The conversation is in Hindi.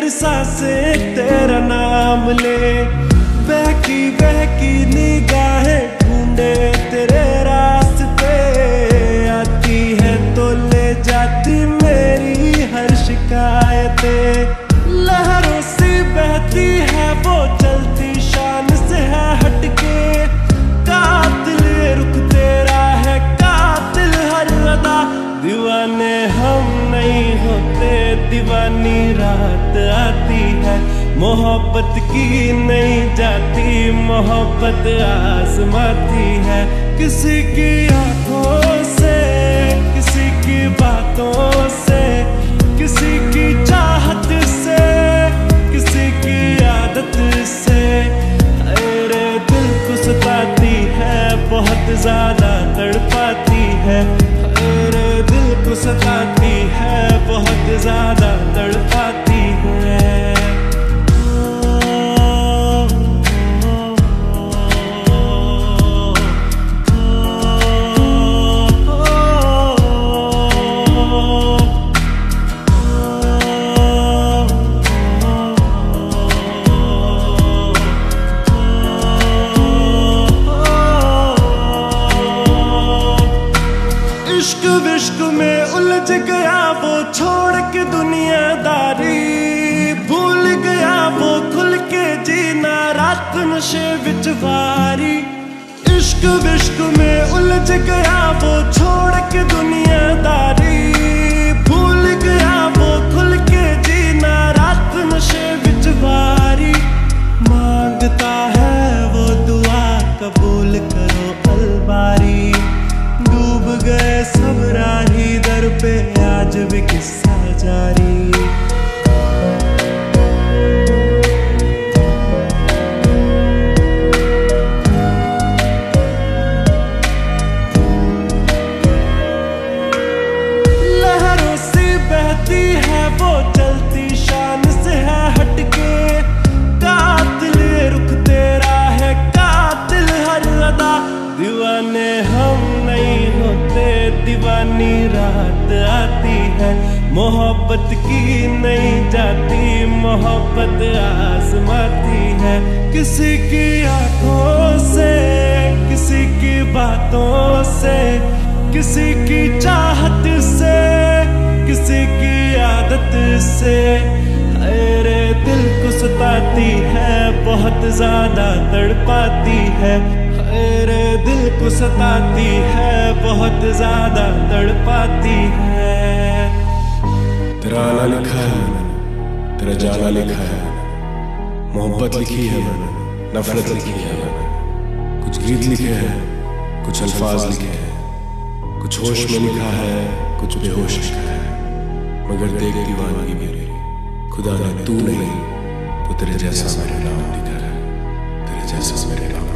हर सांसें तेरा नाम ले। बहकी बहकी निगाहें ढूंढे तेरे रास्ते, आती है तो ले जाती मेरी हर शिकायतें। लहरों से बहती है वो चलती शान से है हटके, कातिल रुख तेरा है कातिल हर अदा। दीवाने हम नहीं होते, दीवानी रात आती है। मोहब्बत की नहीं जाती, मोहब्बत आजमाती है। किसी की आंखों से, किसी की बातों से, किसी की चाहत से, किसी की आदत से। अरे दिल को सताती है, बहुत ज्यादा तड़पाती है। अरे दिल को सताती है, बहुत ज्यादा तड़पाती है। इश्क विश्क में उलझ गया वो छोड़ के दुनियादारी, भूल गया वो खुल के जीना रात नशे विच वारी। इश्क विश्क में उलझ गया वो छोड़ के दुनियादारी, भूल गया वो खुल के जीना रात नशे विच वारी। मांगता है वो दुआ कबूल करो अलबारी, डूब गए सब राही दर पे आज भी किस्सा जारी। लहरों से बहती है वो चलती शान से है हटके, कातिल रुख तेरा है कातिल हर अदा। दीवाने हम नहीं होते, दीवानी रात आती है। मोहब्बत की नहीं जाती, मोहब्बत आजमाती है। किसी की आंखों से, किसी की बातों से, किसी की चाहत से, किसी की आदत से। अरे दिल को सताती है, बहुत ज्यादा तड़पाती है। अरे दिल को सताती है, बहुत ज्यादा तड़पाती है। तेरा आना लिखा है मैंने, तेरा जाना लिखा है। मोहब्बत लिखी है मैंने, नफरत लिखी है मैंने। कुछ गीत लिखे हैं, कुछ अल्फाज लिखे हैं। कुछ होश में लिखा है, कुछ बेहोश लिखा है। मगर देख दीवानगी मेरी, खुदा ने तू नहीं तो तेरे जैसा मेरे नाम लिखा है, तेरे जैसा मेरे नाम।